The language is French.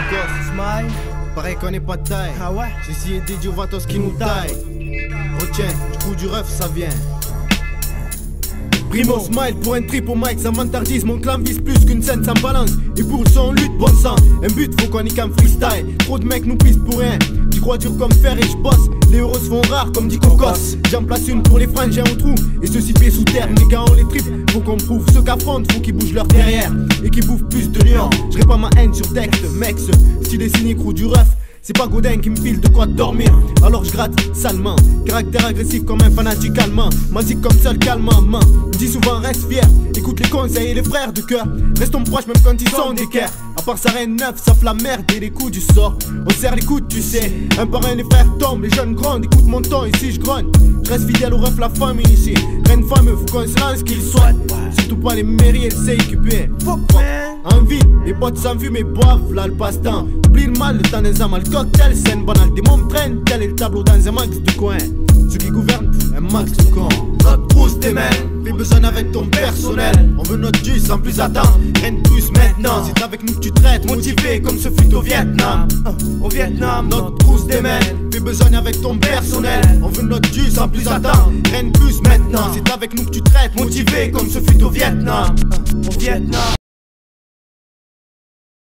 gosse. Smile. Pareil qu'on est pas de taille. Ah ouais? J'ai essayé des Diovatos qui nous taillent. Retiens, du coup du ref ça vient. Primo smile pour un trip au mic, ça m'interdise. Mon clan vise plus qu'une scène sans balance. Et pour le son, lutte, bon sang. Un but, faut qu'on y qu'un freestyle. Trop de mecs nous pisent pour rien. Tu crois dur comme fer et je bosse. Les euros se font rares comme dit Cocos. J'en place une pour les frangins au trou. Et ceux-ci pieds sous terre, les gars on les tripe. Faut qu'on prouve ceux qu'affrontent, faut qu'ils bougent leur derrière. Et qu'ils bouffent plus de lions. Je répands ma haine sur texte, mec. Ce style est cynique ou du ref. C'est pas Godin qui me file de quoi dormir. Alors je gratte salement. Caractère agressif comme un fanatique allemand. Magique comme seul calmant. Me dis souvent reste fier. Écoute les conseils et les frères du cœur. Restons proches même quand ils sont d'équerre. À part ça rien de neuf sauf la merde et les coups du sort. On serre les coudes tu sais. Un par un les frères tombent, les jeunes grondent. Écoute mon ton ici je grogne. Je reste fidèle au ref la famille ici. Reine fameux faut qu'on se lance qu'ils soient. Surtout pas les mairies et le CQP. Envie, les potes s'enfuient mais boivent là le passe-temps. Oublie le mal, le temps d'un mal cocktail, scène banale. Des mômes traînent, tel est le tableau dans un max de coin. Ceux qui gouvernent, un max de cons. Notre trousse des mains, fais besoin avec ton personnel. On veut notre dû sans plus attendre, rien de plus maintenant. C'est avec nous que tu traites, motivé comme ce fut au Vietnam. Au Vietnam, notre trousse des mains, fais besoin avec ton personnel. On veut notre dû sans plus attendre, rien de plus maintenant. C'est avec nous que tu traites, motivé comme ce fut au Vietnam. Au Vietnam.